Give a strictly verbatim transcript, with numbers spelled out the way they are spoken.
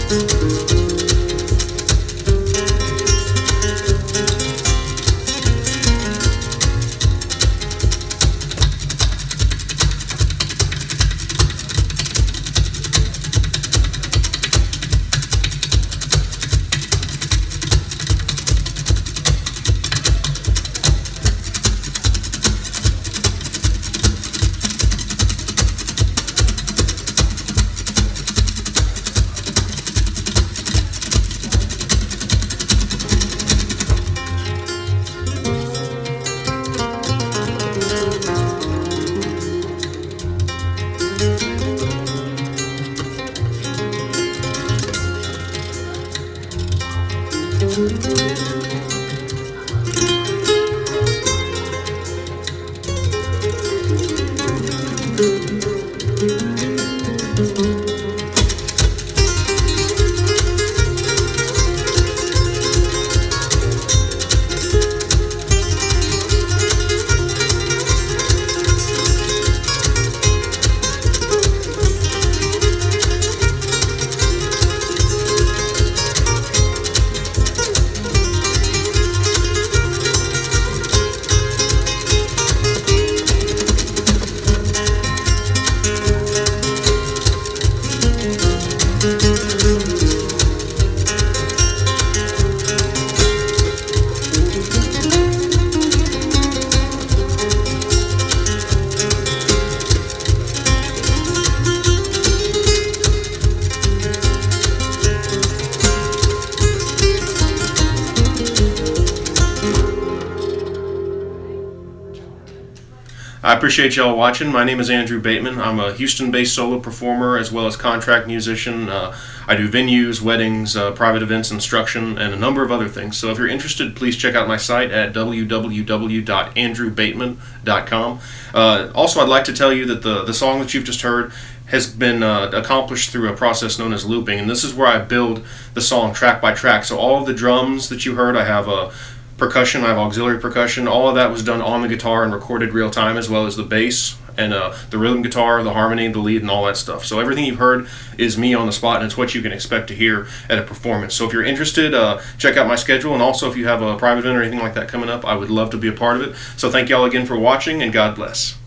I appreciate y'all watching. My name is Andrew Bateman. I'm a Houston-based solo performer as well as contract musician. Uh, I do venues, weddings, uh, private events, instruction, and a number of other things. So if you're interested, please check out my site at w w w dot andrew bateman dot com. Uh, also, I'd like to tell you that the, the song that you've just heard has been uh, accomplished through a process known as looping, and this is where I build the song track by track. So all of the drums that you heard, I have a percussion, I have auxiliary percussion, all of that was done on the guitar and recorded real time, as well as the bass and uh, the rhythm guitar, the harmony, the lead, and all that stuff. So everything you've heard is me on the spot, and it's what you can expect to hear at a performance. So if you're interested, uh, check out my schedule, and also if you have a private event or anything like that coming up, I would love to be a part of it. So thank y'all again for watching, and God bless.